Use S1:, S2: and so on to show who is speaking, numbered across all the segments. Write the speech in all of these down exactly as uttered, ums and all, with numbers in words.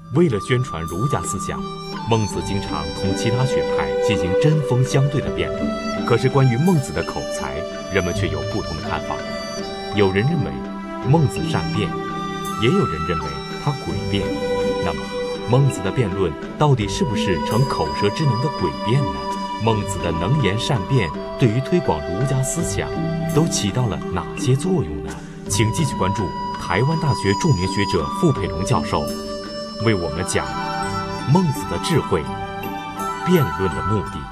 S1: 为了宣传儒家思想，孟子经常同其他学派进行针锋相对的辩论。可是关于孟子的口才，人们却有不同的看法。有人认为孟子善辩，也有人认为他诡辩。那么孟子的辩论到底是不是成口舌之能的诡辩呢？孟子的能言善辩对于推广儒家思想都起到了哪些作用呢？请继续关注台湾大学著名学者傅佩荣教授为我们讲孟子的智慧，辩论的目的。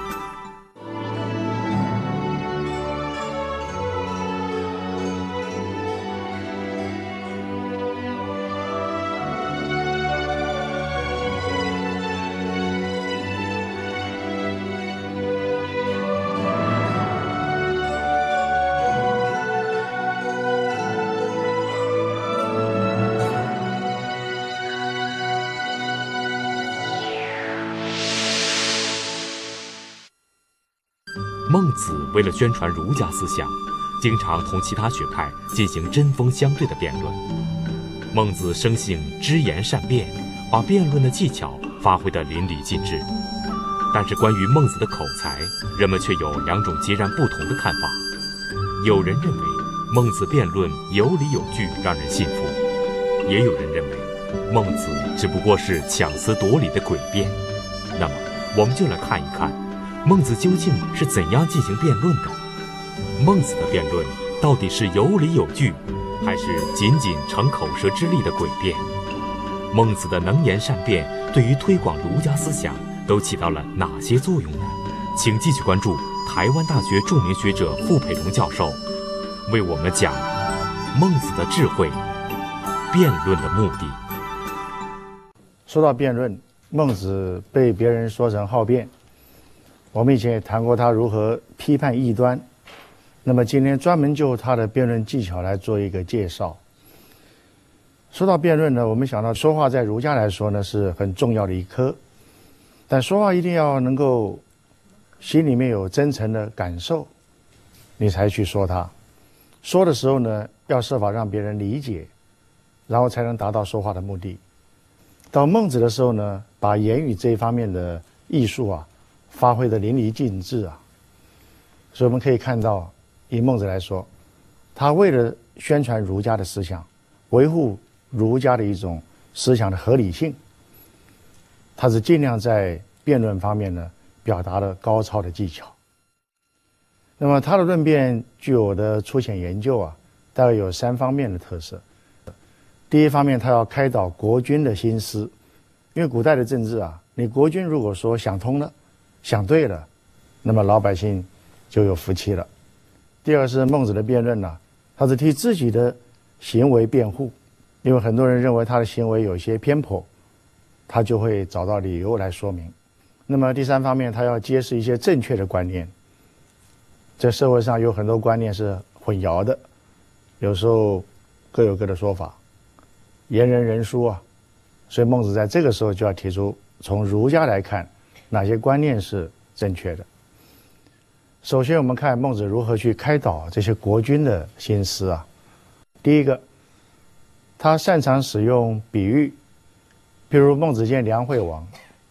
S1: 孟子为了宣传儒家思想，经常同其他学派进行针锋相对的辩论。孟子生性知言善辩，把辩论的技巧发挥得淋漓尽致。但是关于孟子的口才，人们却有两种截然不同的看法。有人认为孟子辩论有理有据，让人信服；也有人认为孟子只不过是强词夺理的诡辩。那么我们就来看一看孟子究竟是怎样进行辩论的？孟子的辩论到底是有理有据，还是仅仅逞口舌之力的诡辩？孟子的能言善辩对于推广儒家思想都起到了哪些作用呢？请继续关注台湾大学著名学者傅佩荣教授为我们讲孟子的智慧，辩论的目的。
S2: 说到辩论，孟子被别人说成好辩。我们以前也谈过他如何批判异端，那么今天专门就他的辩论技巧来做一个介绍。说到辩论呢，我们想到说话在儒家来说呢是很重要的一科，但说话一定要能够心里面有真诚的感受，你才去说它。说的时候呢，要设法让别人理解，然后才能达到说话的目的。到孟子的时候呢，把言语这一方面的艺术啊发挥得淋漓尽致啊，所以我们可以看到，以孟子来说，他为了宣传儒家的思想，维护儒家的一种思想的合理性，他是尽量在辩论方面呢表达了高超的技巧。那么他的论辩具有的粗浅研究啊，大概有三方面的特色。第一方面，他要开导国君的心思，因为古代的政治啊，你国君如果说想通了，想对了，那么老百姓就有福气了。第二是孟子的辩论呢、啊，他是替自己的行为辩护，因为很多人认为他的行为有些偏颇，他就会找到理由来说明。那么第三方面，他要揭示一些正确的观念。这社会上有很多观念是混淆的，有时候各有各的说法，言人人殊啊。所以孟子在这个时候就要提出，从儒家来看，哪些观念是正确的。首先我们看孟子如何去开导这些国君的心思啊。第一个，他擅长使用比喻，譬如孟子见梁惠王，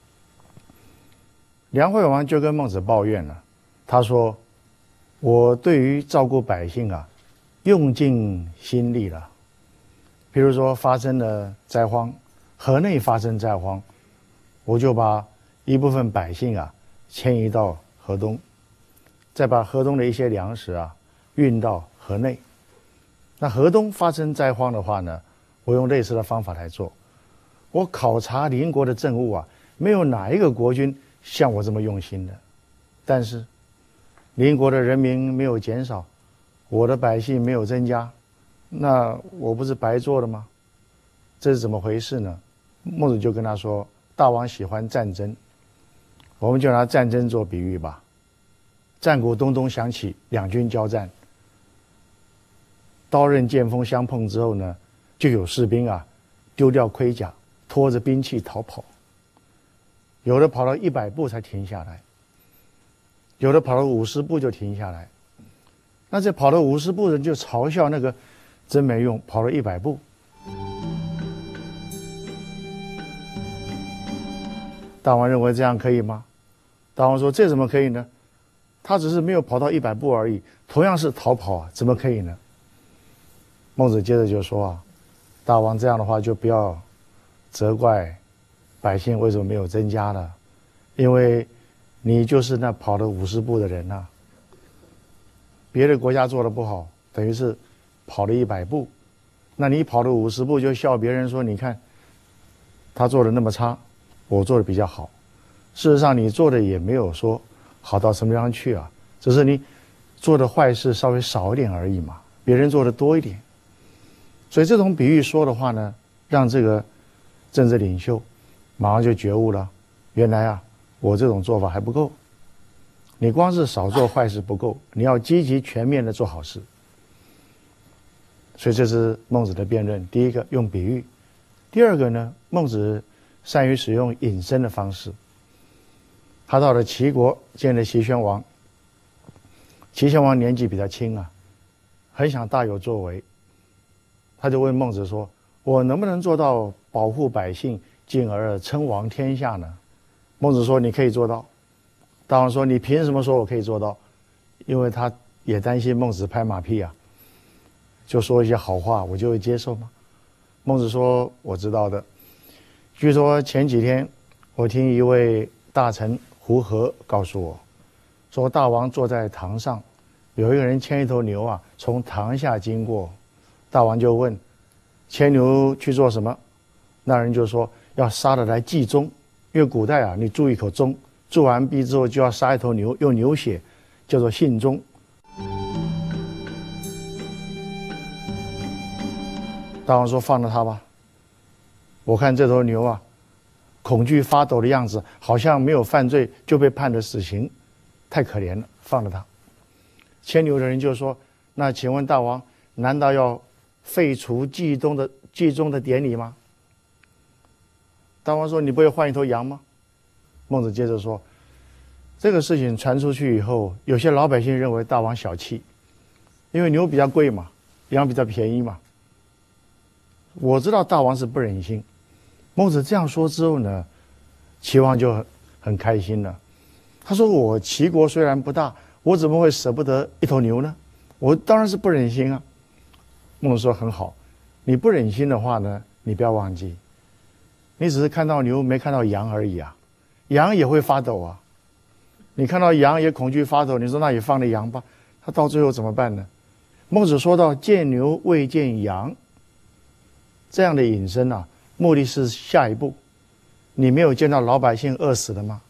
S2: 梁惠王就跟孟子抱怨了，他说，我对于照顾百姓啊用尽心力了。譬如说发生了灾荒，河内发生灾荒，我就把一部分百姓啊迁移到河东，再把河东的一些粮食啊运到河内。那河东发生灾荒的话呢，我用类似的方法来做。我考察邻国的政务啊，没有哪一个国君像我这么用心的。但是邻国的人民没有减少，我的百姓没有增加，那我不是白做了吗？这是怎么回事呢？孟子就跟他说，大王喜欢战争，我们就拿战争做比喻吧。战鼓咚咚响起，两军交战，刀刃剑锋相碰之后呢，就有士兵啊丢掉盔甲，拖着兵器逃跑，有的跑到一百步才停下来，有的跑了五十步就停下来。那这跑了五十步的人就嘲笑那个真没用，跑了一百步。 大王认为这样可以吗？大王说：“这怎么可以呢？他只是没有跑到一百步而已，同样是逃跑啊，怎么可以呢？”孟子接着就说啊：“大王这样的话就不要责怪百姓为什么没有增加了，因为你就是那跑了五十步的人呐、啊。别的国家做的不好，等于是跑了一百步，那你跑了五十步就笑别人说：你看他做的那么差，我做的比较好。事实上你做的也没有说好到什么地方去啊，只是你做的坏事稍微少一点而已嘛，别人做的多一点。所以这种比喻说的话呢，让这个政治领袖马上就觉悟了，原来啊我这种做法还不够，你光是少做坏事不够，你要积极全面的做好事。所以这是孟子的辩论，第一个用比喻，第二个呢，孟子善于使用引申的方式。他到了齐国见了齐宣王，齐宣王年纪比较轻啊，很想大有作为，他就问孟子说：我能不能做到保护百姓，进而称王天下呢？孟子说：你可以做到。大王说：你凭什么说我可以做到？因为他也担心孟子拍马屁啊，就说一些好话，我就会接受吗？孟子说：我知道的。据说前几天我听一位大臣胡和告诉我，说大王坐在堂上，有一个人牵一头牛啊，从堂下经过，大王就问：牵牛去做什么？那人就说：要杀了来祭钟，因为古代啊，你铸一口钟，铸完毕之后就要杀一头牛，用牛血，叫做信钟。大王说：放了他吧，我看这头牛啊，恐惧发抖的样子，好像没有犯罪就被判了死刑，太可怜了，放了他。牵牛的人就说：那请问大王，难道要废除祭钟的祭钟的典礼吗？大王说：你不会换一头羊吗？孟子接着说：这个事情传出去以后，有些老百姓认为大王小气，因为牛比较贵嘛，羊比较便宜嘛。我知道大王是不忍心。孟子这样说之后呢，齐王就很很开心了。他说：我齐国虽然不大，我怎么会舍不得一头牛呢？我当然是不忍心啊。孟子说：很好，你不忍心的话呢，你不要忘记，你只是看到牛没看到羊而已啊，羊也会发抖啊。你看到羊也恐惧发抖，你说那也放了羊吧，他到最后怎么办呢？孟子说到见牛未见羊这样的引申啊，目的是下一步，你没有见到老百姓饿死的吗？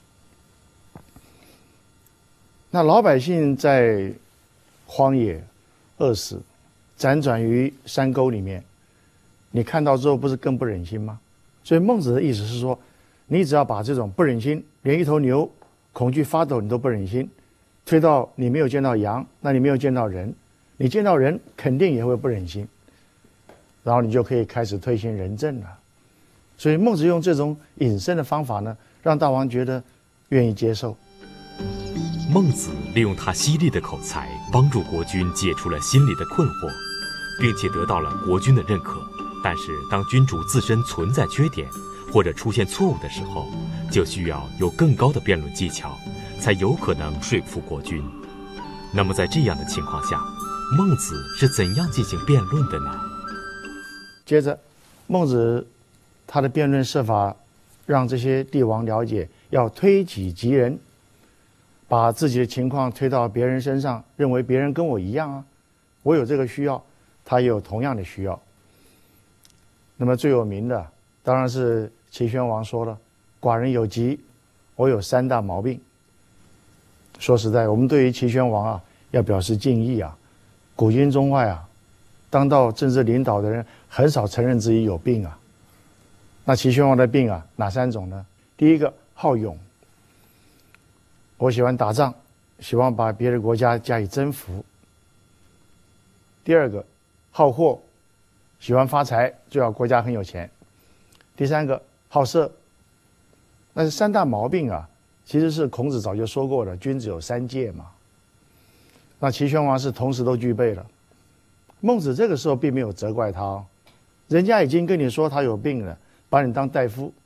S2: 那老百姓在荒野饿死，辗转于山沟里面，你看到之后不是更不忍心吗？所以孟子的意思是说，你只要把这种不忍心，连一头牛恐惧发抖你都不忍心，推到你没有见到羊，那你没有见到人，你见到人肯定也会不忍心，然后你就可以开始推行仁政了。所以孟子用这种引申的方法呢，让大王觉得愿意接受。
S1: 孟子利用他犀利的口才，帮助国君解除了心里的困惑，并且得到了国君的认可。但是当君主自身存在缺点或者出现错误的时候，就需要有更高的辩论技巧，才有可能说服国君。那么在这样的情况下，孟子是怎样进行辩论的呢？
S2: 接着孟子他的辩论设法让这些帝王了解要推己及人，把自己的情况推到别人身上，认为别人跟我一样啊，我有这个需要，他也有同样的需要。那么最有名的当然是齐宣王说了：寡人有疾，我有三大毛病。说实在，我们对于齐宣王啊要表示敬意啊。古今中外啊，当到政治领导的人很少承认自己有病啊。那齐宣王的病啊哪三种呢？第一个，好勇，我喜欢打仗，喜欢把别的国家加以征服。第二个，好货，喜欢发财，最好国家很有钱。第三个，好色。那是三大毛病啊，其实是孔子早就说过了，君子有三戒嘛。那齐宣王是同时都具备了。孟子这个时候并没有责怪他哦，人家已经跟你说他有病了，把你当大夫，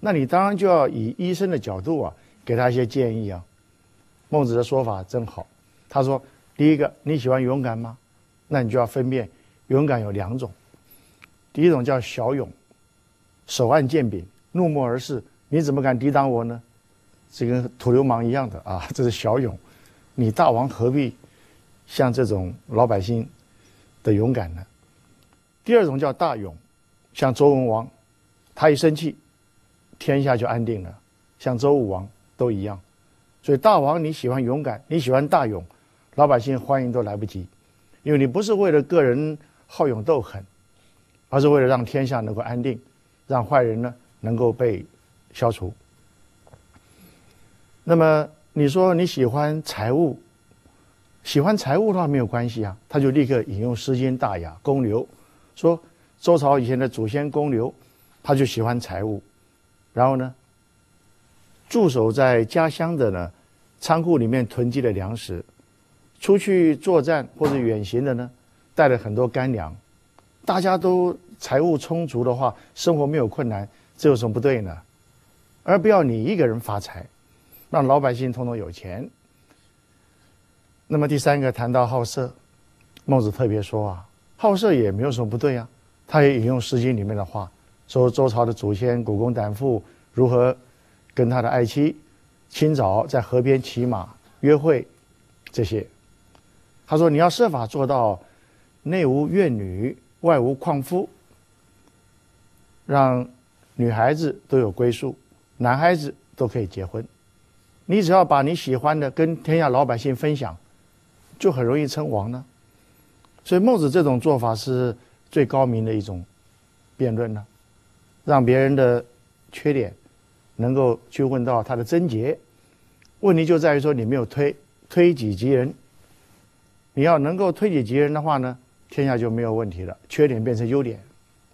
S2: 那你当然就要以医生的角度啊，给他一些建议啊。孟子的说法真好，他说：第一个，你喜欢勇敢吗？那你就要分辨勇敢有两种，第一种叫小勇，手按剑柄，怒目而视，你怎么敢抵挡我呢？这跟土流氓一样的啊，这是小勇。你大王何必像这种老百姓的勇敢呢？第二种叫大勇，像周文王，他一生气，天下就安定了，像周武王都一样。所以大王你喜欢勇敢，你喜欢大勇，老百姓欢迎都来不及，因为你不是为了个人好勇斗狠，而是为了让天下能够安定，让坏人呢能够被消除。那么你说你喜欢财物，喜欢财物的话没有关系啊，他就立刻引用《诗经·大雅·公刘》，说周朝以前的祖先公刘，他就喜欢财物，然后呢，驻守在家乡的呢仓库里面囤积了粮食，出去作战或者远行的呢，带了很多干粮，大家都财物充足的话，生活没有困难，这有什么不对呢？而不要你一个人发财，让老百姓统统有钱。那么第三个谈到好色，孟子特别说啊，好色也没有什么不对啊。他也引用《诗经》里面的话，说周朝的祖先古公胆父如何跟他的爱妻清早在河边骑马约会，这些。他说你要设法做到内无怨女，外无旷夫，让女孩子都有归宿，男孩子都可以结婚。你只要把你喜欢的跟天下老百姓分享，就很容易称王呢。所以孟子这种做法是最高明的一种辩论呢，让别人的缺点能够去问到他的症结。问题就在于说你没有推推己及人，你要能够推己及人的话呢，天下就没有问题了，缺点变成优点。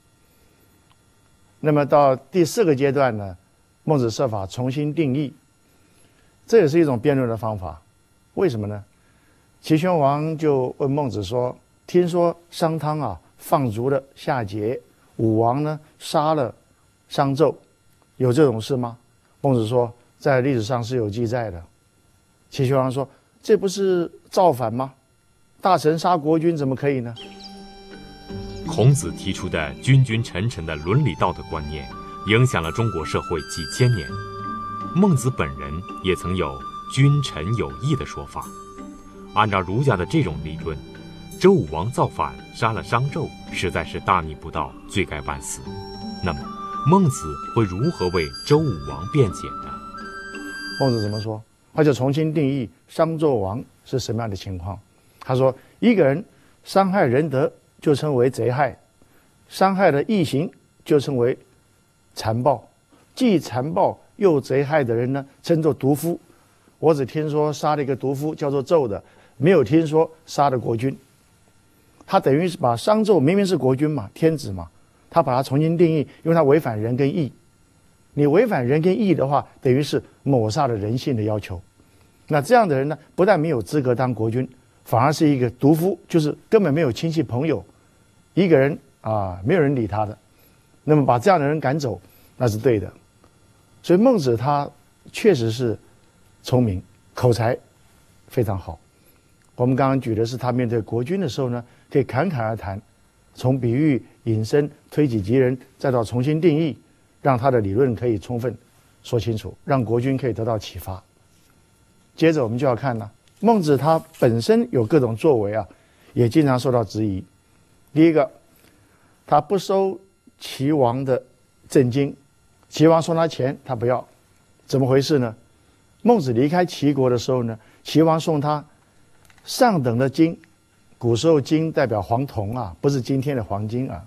S2: 那么到第四个阶段呢，孟子设法重新定义，这也是一种辩论的方法。为什么呢？齐宣王就问孟子说，听说商汤啊放逐了夏桀，武王呢杀了商纣，有这种事吗？孟子说在历史上是有记载的。齐宣王说这不是造反吗？大臣杀国君怎么可以呢？
S1: 孔子提出的君君臣臣的伦理道德观念影响了中国社会几千年。孟子本人也曾有君臣有义的说法。按照儒家的这种理论，周武王造反杀了商纣，实在是大逆不道，罪该万死。那么孟子会如何为周武王辩解呢？
S2: 孟子怎么说？他就重新定义商纣王是什么样的情况。他说一个人伤害仁德就称为贼害，伤害了义行就称为残暴，既残暴又贼害的人呢称作毒夫。我只听说杀了一个毒夫叫做纣的，没有听说杀了国君。他等于是把商纣明明是国君嘛，天子嘛，他把它重新定义，因为他违反仁跟义。你违反仁跟义的话，等于是抹杀了人性的要求。那这样的人呢，不但没有资格当国君，反而是一个毒夫，就是根本没有亲戚朋友，一个人啊，没有人理他的。那么把这样的人赶走，那是对的。所以孟子他确实是聪明，口才非常好。我们刚刚举的是他面对国君的时候呢，可以侃侃而谈，从比喻引申推己及人，再到重新定义，让他的理论可以充分说清楚，让国君可以得到启发。接着我们就要看了，孟子他本身有各种作为啊，也经常受到质疑。第一个，他不收齐王的赠金，齐王送他钱他不要，怎么回事呢？孟子离开齐国的时候呢，齐王送他上等的金，古时候金代表黄铜啊，不是今天的黄金啊，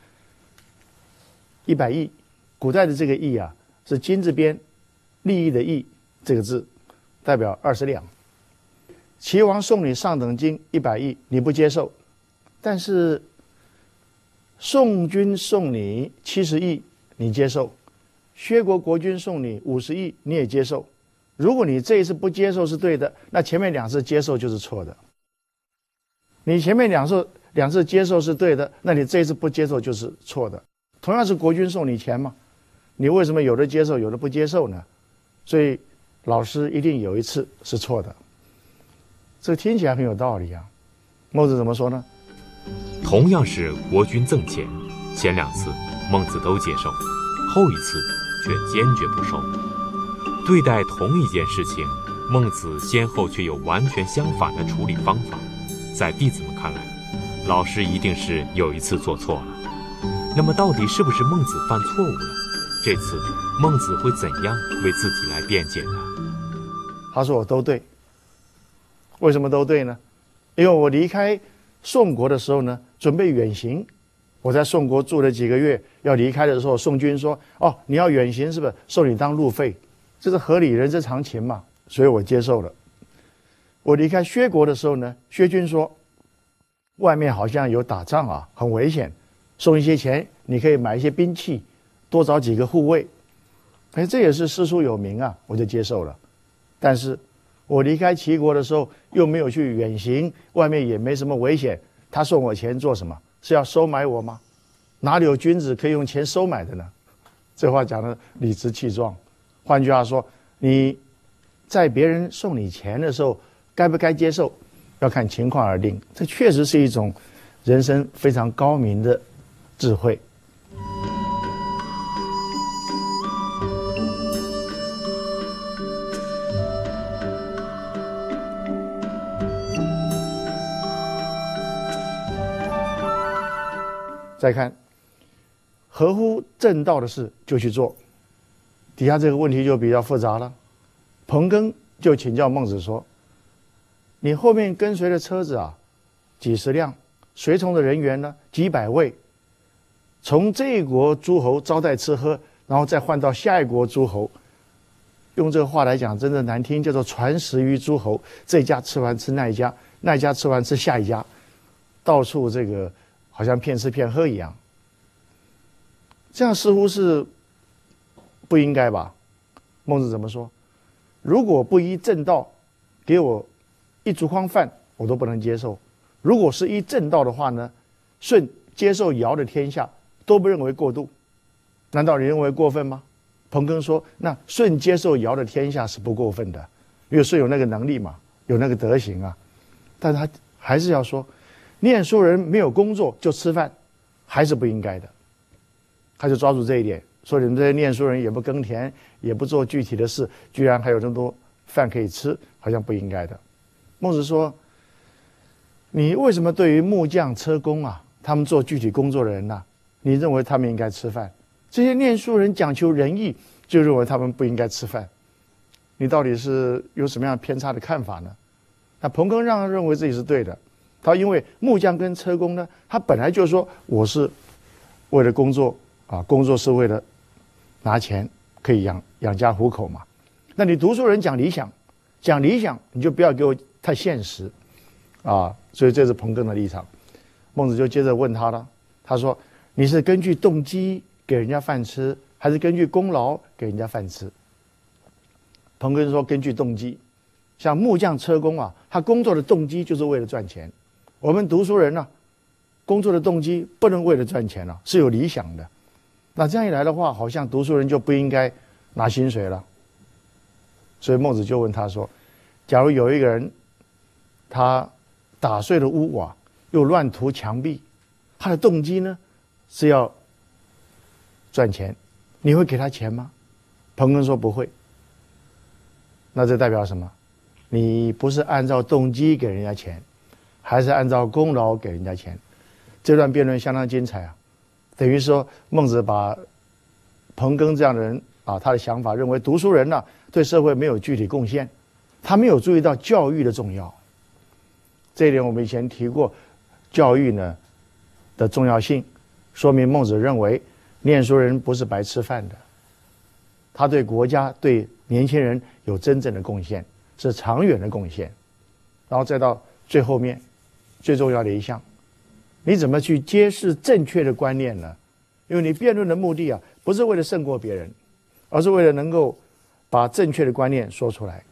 S2: 一百亿。古代的这个亿啊，是金字边利益的益这个字，代表二十两。齐王送你上等金一百亿，你不接受，但是宋军送你七十亿，你接受；薛国国君送你五十亿，你也接受。如果你这一次不接受是对的，那前面两次接受就是错的。你前面两次两次接受是对的，那你这一次不接受就是错的。同样是国君送你钱嘛， 你为什么有的接受，有的不接受呢？所以老师一定有一次是错的。这个听起来很有道理啊。孟子怎么说呢？
S1: 同样是国君赠钱，前两次孟子都接受，后一次却坚决不收。对待同一件事情，孟子先后却有完全相反的处理方法。在弟子们看来，老师一定是有一次做错了。那么到底是不是孟子犯错误了？这次孟子会怎样为自己来辩解呢？
S2: 他说我都对。为什么都对呢？因为我离开宋国的时候呢，准备远行。我在宋国住了几个月，要离开的时候，宋军说：“哦，你要远行是不是？收你当路费，这是合理人之常情嘛。”所以我接受了。我离开薛国的时候呢，薛军说：“外面好像有打仗啊，很危险，送一些钱，你可以买一些兵器，多找几个护卫。”哎，这也是师出有名啊，我就接受了。但是我离开齐国的时候，又没有去远行，外面也没什么危险，他送我钱做什么？是要收买我吗？哪里有君子可以用钱收买的呢？这话讲得理直气壮。换句话说，你在别人送你钱的时候，该不该接受，要看情况而定。这确实是一种人生非常高明的智慧。再看，合乎正道的事就去做。底下这个问题就比较复杂了。彭庚就请教孟子说：“你后面跟随的车子啊，几十辆，随从的人员呢，几百位，从这一国诸侯招待吃喝，然后再换到下一国诸侯。用这个话来讲，真的难听，叫做传食于诸侯。这一家吃完吃那一家，那一家吃完吃下一家，到处这个。”好像骗吃骗喝一样，这样似乎是不应该吧？孟子怎么说？如果不依正道，给我一竹筐饭，我都不能接受。如果是依正道的话呢，舜接受尧的天下，都不认为过度。难道你认为过分吗？彭庚说：那舜接受尧的天下是不过分的，因为舜有那个能力嘛，有那个德行啊。但他还是要说。念书人没有工作就吃饭，还是不应该的。他就抓住这一点，说你们这些念书人也不耕田，也不做具体的事，居然还有这么多饭可以吃，好像不应该的。孟子说：“你为什么对于木匠、车工啊，他们做具体工作的人呐、啊，你认为他们应该吃饭？这些念书人讲求仁义，就认为他们不应该吃饭？你到底是有什么样偏差的看法呢？”那彭庚让认为自己是对的。他因为木匠跟车工呢，他本来就说我是为了工作啊，工作是为了拿钱，可以养养家糊口嘛。那你读书人讲理想，讲理想你就不要给我太现实啊。所以这是彭庚的立场。孟子就接着问他了，他说：“你是根据动机给人家饭吃，还是根据功劳给人家饭吃？”彭庚说：“根据动机。像木匠、车工啊，他工作的动机就是为了赚钱。我们读书人呢、啊，工作的动机不能为了赚钱了、啊，是有理想的。那这样一来的话，好像读书人就不应该拿薪水了。所以孟子就问他说：假如有一个人，他打碎了屋瓦，又乱涂墙壁，他的动机呢是要赚钱，你会给他钱吗？彭庚说不会。那这代表什么？你不是按照动机给人家钱，还是按照功劳给人家钱？这段辩论相当精彩啊！等于说孟子把彭庚这样的人啊，他的想法认为读书人呢、啊、对社会没有具体贡献，他没有注意到教育的重要。这一点我们以前提过，教育呢的重要性，说明孟子认为念书人不是白吃饭的，他对国家对年轻人有真正的贡献，是长远的贡献。然后再到最后面最重要的一项，你怎么去揭示正确的观念呢？因为你辩论的目的啊，不是为了胜过别人，而是为了能够把正确的观念说出来。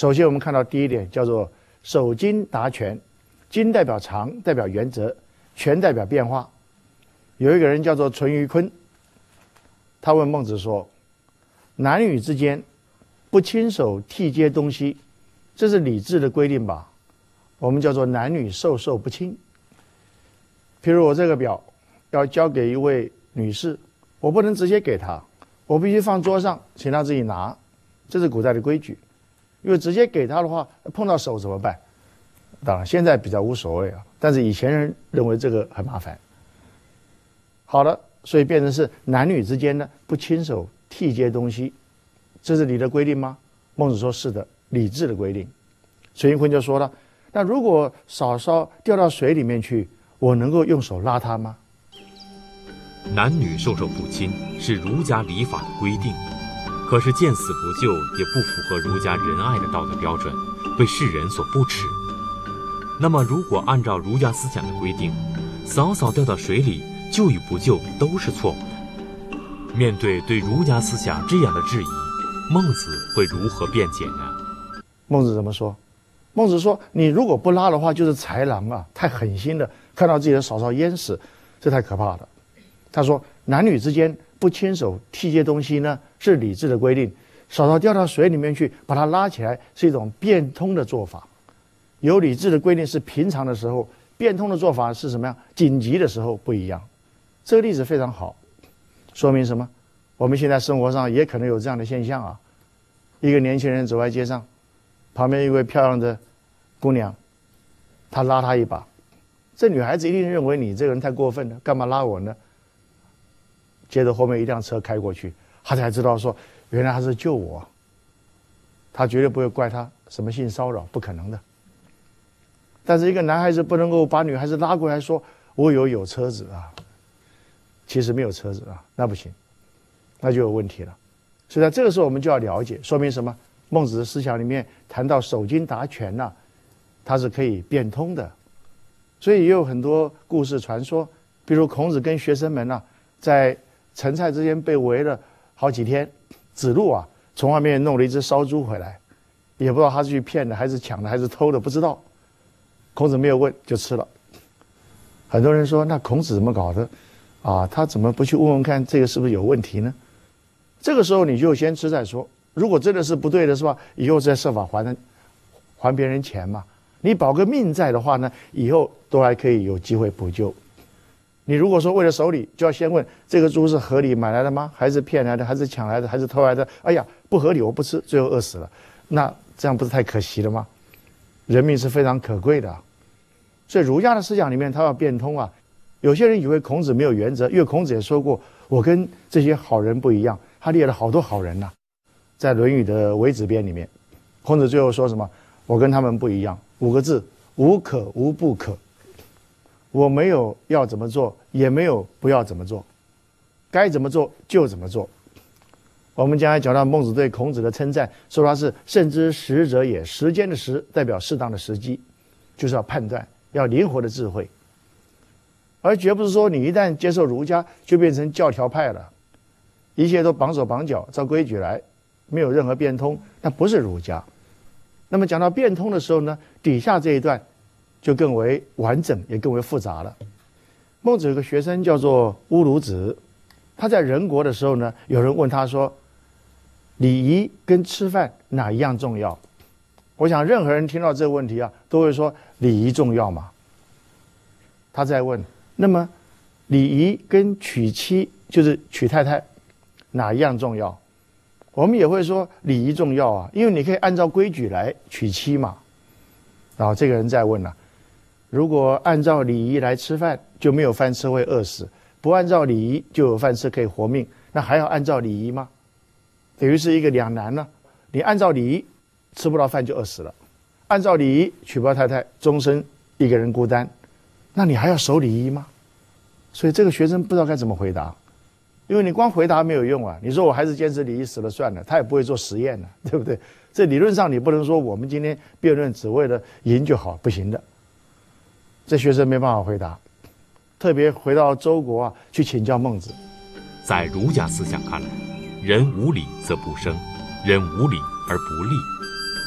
S2: 首先，我们看到第一点叫做守经达权，经代表常，代表原则，权代表变化。有一个人叫做淳于髡，他问孟子说：“男女之间不亲手替接东西，这是礼制的规定吧？我们叫做男女授受不亲。譬如我这个表要交给一位女士，我不能直接给她，我必须放桌上，请她自己拿，这是古代的规矩。因为直接给她的话，碰到手怎么办？当然现在比较无所谓啊，但是以前人认为这个很麻烦。好了，所以变成是男女之间呢不亲手替接东西，这是礼的规定吗？孟子说是的，礼制的规定。淳于髡就说了，那如果嫂嫂掉到水里面去，我能够用手拉她吗？
S1: 男女授受不亲是儒家礼法的规定，可是见死不救也不符合儒家仁爱的道德标准，被世人所不齿。那么如果按照儒家思想的规定，嫂嫂掉到水里，救与不救都是错误的。面对对儒家思想这样的质疑，孟子会如何辩解呢？
S2: 孟子怎么说？孟子说，你如果不拉的话，就是豺狼啊，太狠心了，看到自己的嫂嫂淹死，这太可怕了。他说，男女之间不亲手替接东西呢，是礼制的规定。嫂嫂掉到水里面去，把她拉起来，是一种变通的做法。有礼制的规定是平常的时候，变通的做法是什么样？紧急的时候不一样。这个例子非常好，说明什么？我们现在生活上也可能有这样的现象啊。一个年轻人走在街上，旁边一位漂亮的姑娘，他拉她一把，这女孩子一定认为你这个人太过分了，干嘛拉我呢？接着后面一辆车开过去，他才知道说，原来他是救我。他绝对不会怪他什么性骚扰，不可能的。但是一个男孩子不能够把女孩子拉过来说，我有有车子啊，其实没有车子啊，那不行，那就有问题了。所以在这个时候我们就要了解，说明什么？孟子的思想里面谈到守经达权呐、啊，它是可以变通的。所以也有很多故事传说，比如孔子跟学生们呐、啊，在陈蔡之间被围了好几天，子路啊从外面弄了一只烧猪回来，也不知道他是去骗的还是抢的还是偷的，不知道。孔子没有问就吃了。很多人说，那孔子怎么搞的啊？他怎么不去问问看这个是不是有问题呢？这个时候你就先吃再说。如果真的是不对的是吧，以后再设法还还别人钱嘛。你保个命在的话呢，以后都还可以有机会补救。你如果说为了守礼，就要先问这个猪是合理买来的吗？还是骗来的？还是抢来的？还是偷来的？哎呀，不合理，我不吃，最后饿死了，那这样不是太可惜了吗？人命是非常可贵的、啊，所以儒家的思想里面，他要变通啊。有些人以为孔子没有原则，因为孔子也说过，我跟这些好人不一样，他列了好多好人呐、啊。在《论语》的微子编里面，孔子最后说什么？我跟他们不一样，五个字：无可无不可。我没有要怎么做，也没有不要怎么做，该怎么做就怎么做。我们将来讲到孟子对孔子的称赞，说他是慎之时者也，时间的时代表适当的时机，就是要判断，要灵活的智慧，而绝不是说你一旦接受儒家就变成教条派了，一切都绑手绑脚，照规矩来，没有任何变通，那不是儒家。那么讲到变通的时候呢，底下这一段就更为完整，也更为复杂了。孟子有个学生叫做乌鲁子，他在人国的时候呢，有人问他说，礼仪跟吃饭哪一样重要？我想任何人听到这个问题啊，都会说礼仪重要嘛。他在问，那么礼仪跟娶妻，就是娶太太，哪一样重要？我们也会说礼仪重要啊，因为你可以按照规矩来娶妻嘛。然后这个人再问了、啊，如果按照礼仪来吃饭，就没有饭吃会饿死；不按照礼仪就有饭吃可以活命，那还要按照礼仪吗？等于是一个两难呢。你按照礼仪吃不到饭就饿死了，按照礼仪娶不到太太，终身一个人孤单，那你还要守礼仪吗？所以这个学生不知道该怎么回答，因为你光回答没有用啊。你说我还是坚持礼仪死了算了，他也不会做实验的，对不对？这理论上你不能说我们今天辩论只为了赢就好，不行的。这学生没办法回答，特别回到周国啊去请教孟子。
S1: 在儒家思想看来，人无礼则不生，人无礼而不立。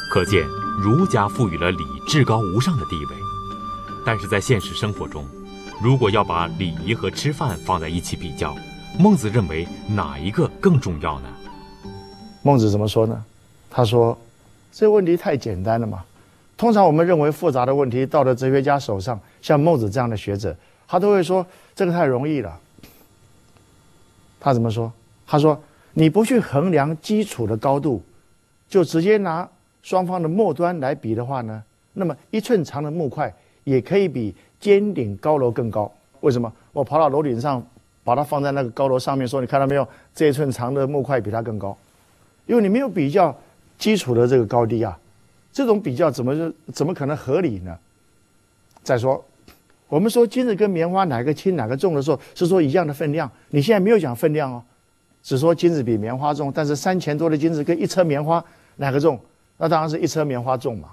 S1: 可见儒家赋予了礼至高无上的地位。但是在现实生活中，如果要把礼仪和吃饭放在一起比较，孟子认为哪一个更重要呢？
S2: 孟子怎么说呢？他说，这个问题太简单了嘛。通常我们认为复杂的问题，到了哲学家手上，像孟子这样的学者，他都会说这个太容易了。他怎么说？他说，你不去衡量基础的高度，就直接拿双方的末端来比的话呢，那么一寸长的木块也可以比尖顶高楼更高。为什么？我跑到楼顶上，把它放在那个高楼上面，说你看到没有，这一寸长的木块比它更高，因为你没有比较基础的这个高低啊。这种比较怎么怎么可能合理呢？再说，我们说金子跟棉花哪个轻哪个重的时候，是说一样的分量。你现在没有讲分量哦，只说金子比棉花重，但是三钱多的金子跟一车棉花哪个重？那当然是一车棉花重嘛。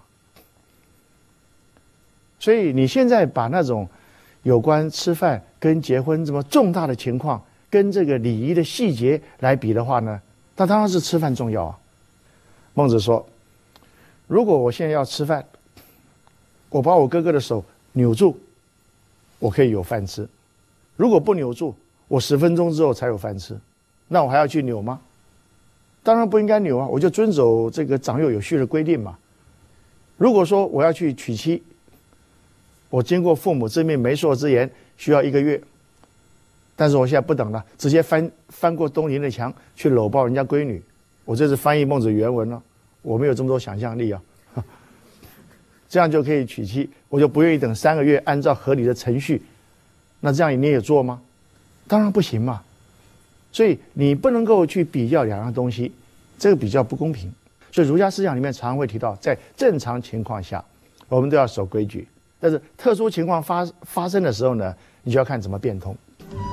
S2: 所以你现在把那种有关吃饭跟结婚这么重大的情况，跟这个礼仪的细节来比的话呢，那当然是吃饭重要啊。孟子说，如果我现在要吃饭，我把我哥哥的手扭住，我可以有饭吃；如果不扭住，我十分钟之后才有饭吃，那我还要去扭吗？当然不应该扭啊，我就遵守这个长幼有序的规定嘛。如果说我要去娶妻，我经过父母之命媒妁之言需要一个月，但是我现在不等了，直接翻翻过东邻的墙去搂抱人家闺女，我这是翻译孟子原文了。我没有这么多想象力啊，这样就可以娶妻，我就不愿意等三个月，按照合理的程序。那这样你也做吗？当然不行嘛。所以你不能够去比较两样东西，这个比较不公平。所以儒家思想里面常常会提到，在正常情况下，我们都要守规矩，但是特殊情况发发生的时候呢，你就要看怎么变通。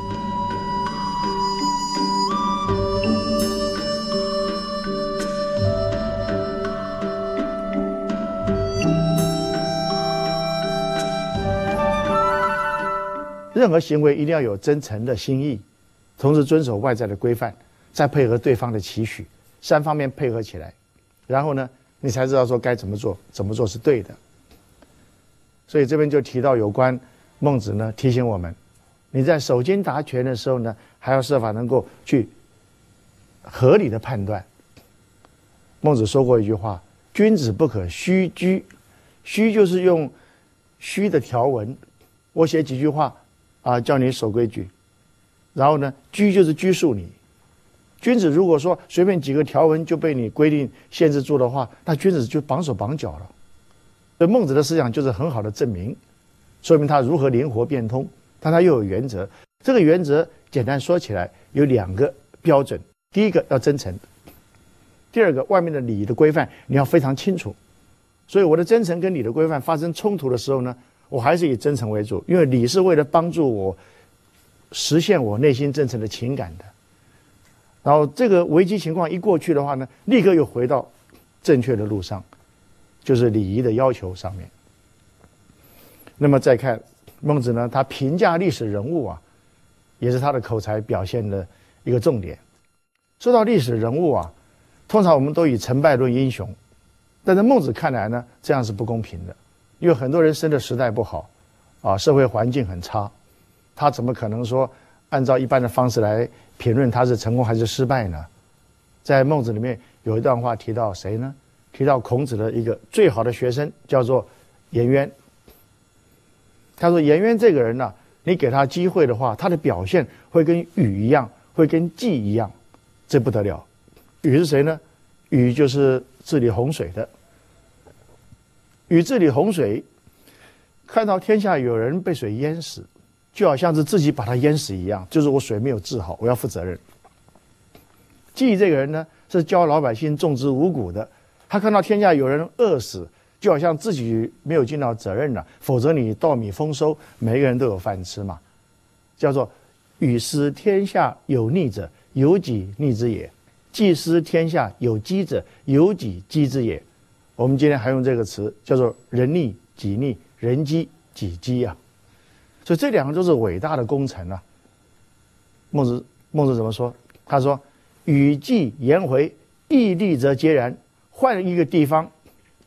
S2: 任何行为一定要有真诚的心意，同时遵守外在的规范，再配合对方的期许，三方面配合起来，然后呢，你才知道说该怎么做，怎么做是对的。所以这边就提到有关孟子呢，提醒我们，你在守经达权的时候呢，还要设法能够去合理的判断。孟子说过一句话：“君子不可虚居。”虚就是用虚的条文，我写几句话。啊，叫你守规矩，然后呢，拘就是拘束你。君子如果说随便几个条文就被你规定限制住的话，那君子就绑手绑脚了。所以孟子的思想就是很好的证明，说明他如何灵活变通，但他又有原则。这个原则简单说起来有两个标准：第一个要真诚，第二个外面的礼仪的规范你要非常清楚。所以我的真诚跟礼的规范发生冲突的时候呢，我还是以真诚为主，因为礼是为了帮助我实现我内心真诚的情感的。然后这个危机情况一过去的话呢，立刻又回到正确的路上，就是礼仪的要求上面。那么再看孟子呢，他评价历史人物啊，也是他的口才表现的一个重点。说到历史人物啊，通常我们都以成败论英雄，但在孟子看来呢，这样是不公平的。因为很多人生的时代不好，啊，社会环境很差，他怎么可能说按照一般的方式来评论他是成功还是失败呢？在孟子里面有一段话提到谁呢？提到孔子的一个最好的学生，叫做颜渊。他说颜渊这个人呢、啊，你给他机会的话，他的表现会跟禹一样，会跟季一样，这不得了。禹是谁呢？禹就是治理洪水的。禹治理洪水，看到天下有人被水淹死，就好像是自己把他淹死一样，就是我水没有治好，我要负责任。季这个人呢，是教老百姓种植五谷的，他看到天下有人饿死，就好像自己没有尽到责任了，否则你稻米丰收，每个人都有饭吃嘛。叫做禹思天下有逆者，有己逆之也；季思天下有饥者，有己饥之也。我们今天还用这个词，叫做人逆己逆，人饥己饥啊。所以这两个都是伟大的工程啊。孟子孟子怎么说？他说：“禹季颜回，义利则皆然。换一个地方，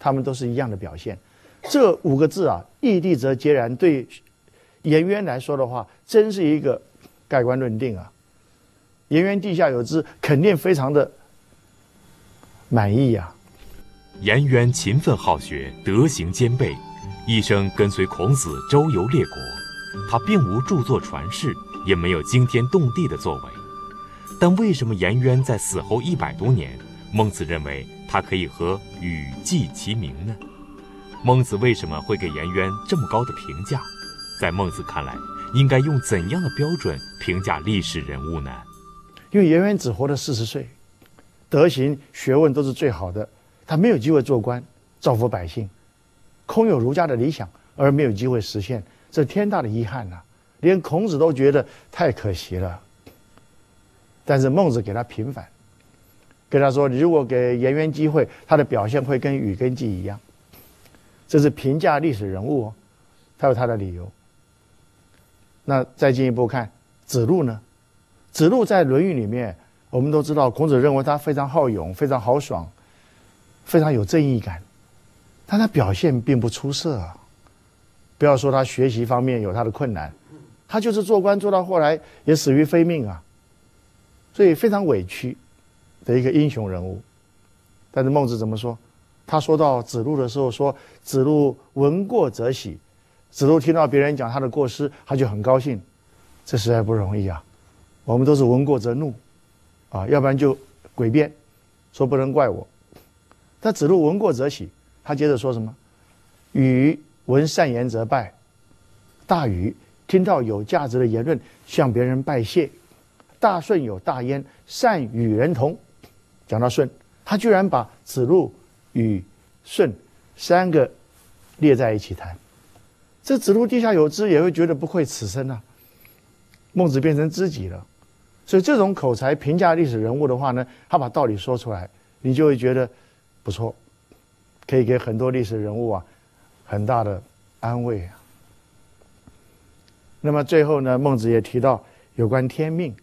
S2: 他们都是一样的表现。这五个字啊，异地则截然，对颜渊来说的话，真是一个盖棺论定啊。颜渊地下有知，肯定非常的满意啊。
S1: 颜渊勤奋好学，德行兼备，一生跟随孔子周游列国。他并无著作传世，也没有惊天动地的作为。但为什么颜渊在死后一百多年，孟子认为他可以和禹记齐名呢？孟子为什么会给颜渊这么高的评价？在孟子看来，应该用怎样的标准评价历史人物呢？
S2: 因为颜渊只活了四十岁，德行学问都是最好的，他没有机会做官造福百姓，空有儒家的理想而没有机会实现，这天大的遗憾呐、啊！连孔子都觉得太可惜了。但是孟子给他平反，跟他说，如果给颜渊机会，他的表现会跟禹跟季一样。这是评价历史人物哦，他有他的理由。那再进一步看子路呢？子路在《论语》里面，我们都知道，孔子认为他非常好勇，非常豪爽，非常有正义感，但他表现并不出色啊。不要说他学习方面有他的困难，他就是做官做到后来也死于非命啊，所以非常委屈的一个英雄人物。但是孟子怎么说？他说到子路的时候说，子路闻过则喜。子路听到别人讲他的过失，他就很高兴，这实在不容易啊。我们都是闻过则怒啊，要不然就诡辩，说不能怪我。但子路闻过则喜，他接着说什么？禹闻善言则拜，大禹听到有价值的言论，向别人拜谢。大舜有大焉，善与人同。讲到舜，他居然把子路、禹、舜三个列在一起谈。这子路地下有知，也会觉得不愧此生啊。孟子变成知己了，所以这种口才评价历史人物的话呢，他把道理说出来，你就会觉得不错，可以给很多历史人物啊很大的安慰啊。那么最后呢，孟子也提到有关天命。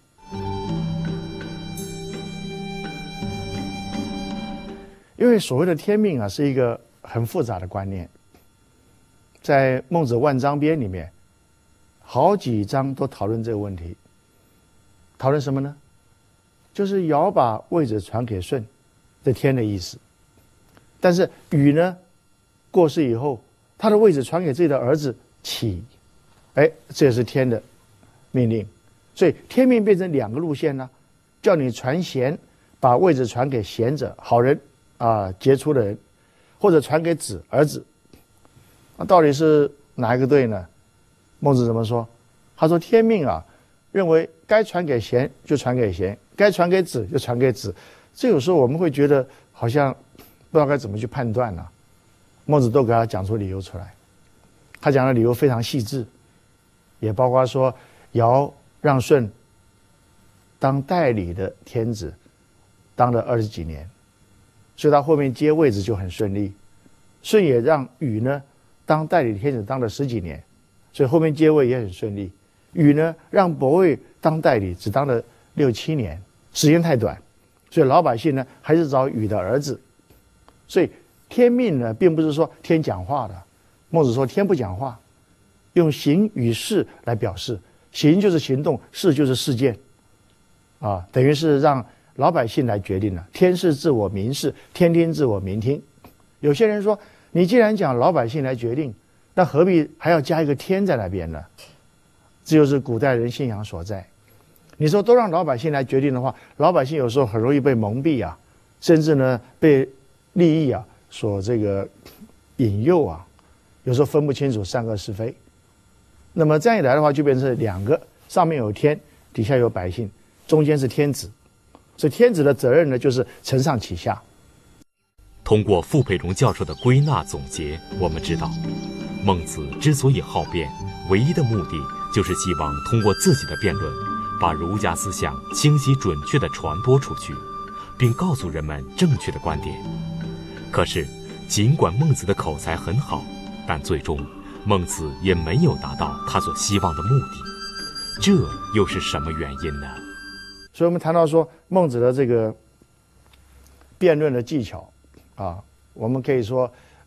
S2: 因为所谓的天命啊，是一个很复杂的观念。在《孟子万章编》里面，好几章都讨论这个问题。讨论什么呢？就是尧把位置传给舜，这天的意思。但是禹呢，过世以后，他的位置传给自己的儿子启，哎，这也是天的命令。所以天命变成两个路线呢，叫你传贤，把位置传给贤者、好人啊、杰出的人，或者传给子儿子。那到底是哪一个对呢？孟子怎么说？他说天命啊，认为该传给贤就传给贤，该传给子就传给子。这有时候我们会觉得好像不知道该怎么去判断呢、啊。孟子都给他讲出理由出来，他讲的理由非常细致，也包括说尧让舜当代理的天子，当了二十几年，所以他后面接位置就很顺利。舜也让禹呢当代理天子当了十几年，所以后面接位也很顺利。禹呢让伯位当代理，只当了六七年，时间太短，所以老百姓呢还是找禹的儿子。所以天命呢并不是说天讲话的，孟子说天不讲话，用行与事来表示，行就是行动，事就是事件，啊，等于是让老百姓来决定了。天是自我民事，天听自我民听。有些人说，你既然讲老百姓来决定，那何必还要加一个天在那边呢？这就是古代人信仰所在。你说都让老百姓来决定的话，老百姓有时候很容易被蒙蔽啊，甚至呢被利益啊所这个引诱啊，有时候分不清楚善恶是非。那么这样一来的话，就变成两个，上面有天，底下有百姓，中间是天子。所以天子的责任呢，就是承上启下。
S1: 通过傅佩荣教授的归纳总结，我们知道，孟子之所以好辩，唯一的目的就是希望通过自己的辩论，把儒家思想清晰准确地传播出去，并告诉人们正确的观点。可是，尽管孟子的口才很好，但最终孟子也没有达到他所希望的目的，这又是什么原因呢？
S2: 所以我们谈到说孟子的这个辩论的技巧啊，我们可以说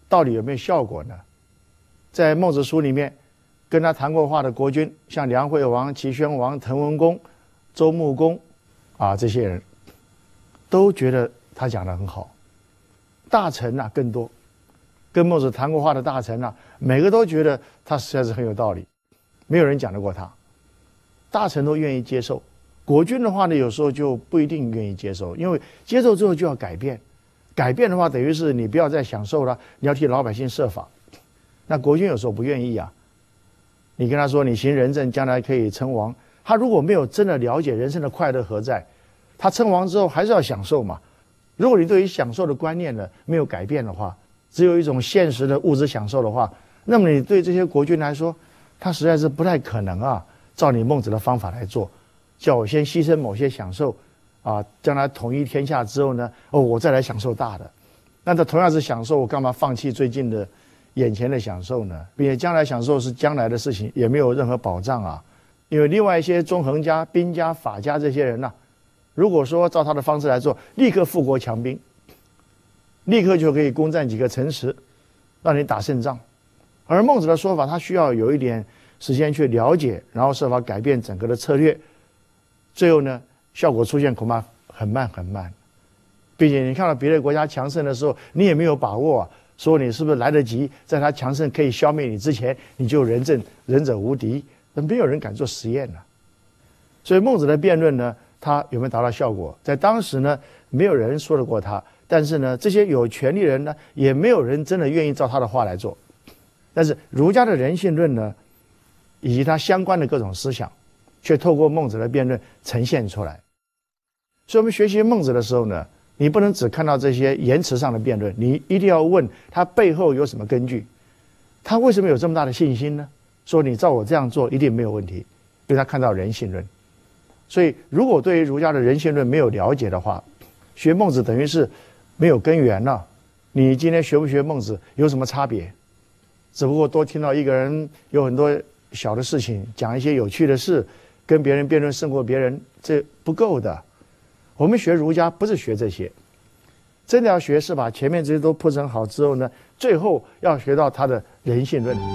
S2: 到底有没有效果呢？在孟子书里面，跟他谈过话的国君，像梁惠王、齐宣王、滕文公、周穆公啊，这些人都觉得他讲得很好。大臣啊更多，跟孟子谈过话的大臣啊，每个都觉得他实在是很有道理，没有人讲得过他。大臣都愿意接受，国君的话呢，有时候就不一定愿意接受，因为接受之后就要改变，改变的话等于是你不要再享受了，你要替老百姓设法。那国君有时候不愿意啊，你跟他说你行仁政，将来可以称王，他如果没有真的了解人生的快乐何在，他称王之后还是要享受嘛。如果你对于享受的观念呢没有改变的话，只有一种现实的物质享受的话，那么你对这些国君来说，他实在是不太可能啊，照你孟子的方法来做，叫我先牺牲某些享受啊，将来统一天下之后呢，哦，我再来享受大的。那这同样是享受，我干嘛放弃最近的眼前的享受呢？并且将来享受是将来的事情，也没有任何保障啊。因为另外一些纵横家、兵家、法家这些人呢、啊，如果说照他的方式来做，立刻富国强兵，立刻就可以攻占几个城池，让你打胜仗。而孟子的说法，他需要有一点时间去了解，然后设法改变整个的策略，最后呢，效果出现恐怕很慢很慢。并且你看到别的国家强盛的时候，你也没有把握、啊，说你是不是来得及，在他强盛可以消灭你之前，你就仁政仁者无敌，没有人敢做实验了、啊。所以孟子的辩论呢，他有没有达到效果？在当时呢，没有人说得过他，但是呢，这些有权力人呢，也没有人真的愿意照他的话来做。但是儒家的人性论呢，以及他相关的各种思想，却透过孟子的辩论呈现出来。所以我们学习孟子的时候呢，你不能只看到这些言辞上的辩论，你一定要问他背后有什么根据，他为什么有这么大的信心呢？说你照我这样做一定没有问题，因为他看到人性论。所以如果对于儒家的人性论没有了解的话，学孟子等于是没有根源了。你今天学不学孟子有什么差别？只不过多听到一个人有很多小的事情，讲一些有趣的事，跟别人辩论胜过别人，这不够的。我们学儒家不是学这些，真的要学是把前面这些都铺陈好之后呢，最后要学到他的人性论。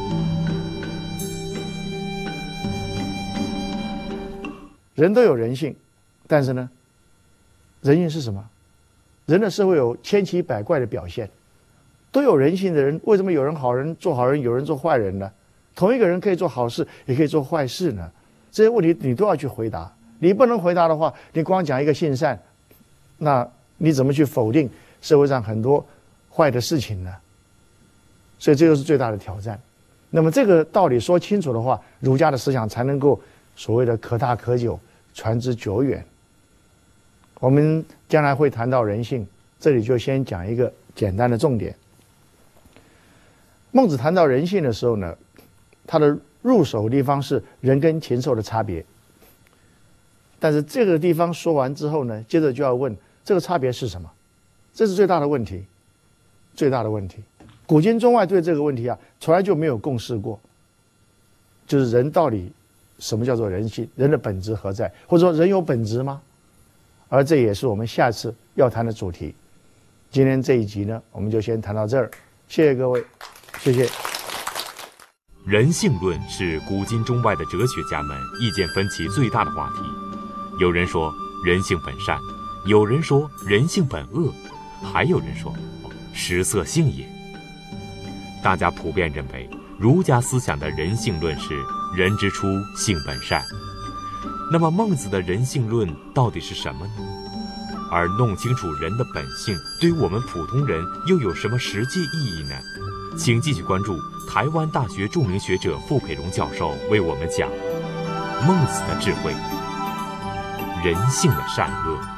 S2: 人都有人性，但是呢，人性是什么？人的社会有千奇百怪的表现，都有人性的人，为什么有人好人做好人，有人做坏人呢？同一个人可以做好事，也可以做坏事呢？这些问题你都要去回答。你不能回答的话，你光讲一个性善，那你怎么去否定社会上很多坏的事情呢？所以这就是最大的挑战。那么这个道理说清楚的话，儒家的思想才能够所谓的可大可久，传之久远。我们将来会谈到人性，这里就先讲一个简单的重点。孟子谈到人性的时候呢，他的入手地方是人跟禽兽的差别。但是这个地方说完之后呢，接着就要问这个差别是什么？这是最大的问题，最大的问题。古今中外对这个问题啊，从来就没有共识过，就是人到底什么叫做人性？人的本质何在？或者说人有本质吗？而这也是我们下次要谈的主题。今天这一集呢，我们就先谈到这儿，谢谢各位，谢谢。
S1: 人性论是古今中外的哲学家们意见分歧最大的话题。有人说人性本善，有人说人性本恶，还有人说食色性也。大家普遍认为儒家思想的人性论是人之初性本善。那么孟子的人性论到底是什么呢？而弄清楚人的本性对于我们普通人又有什么实际意义呢？请继续关注台湾大学著名学者傅培荣教授为我们讲孟子的智慧，人性的善恶。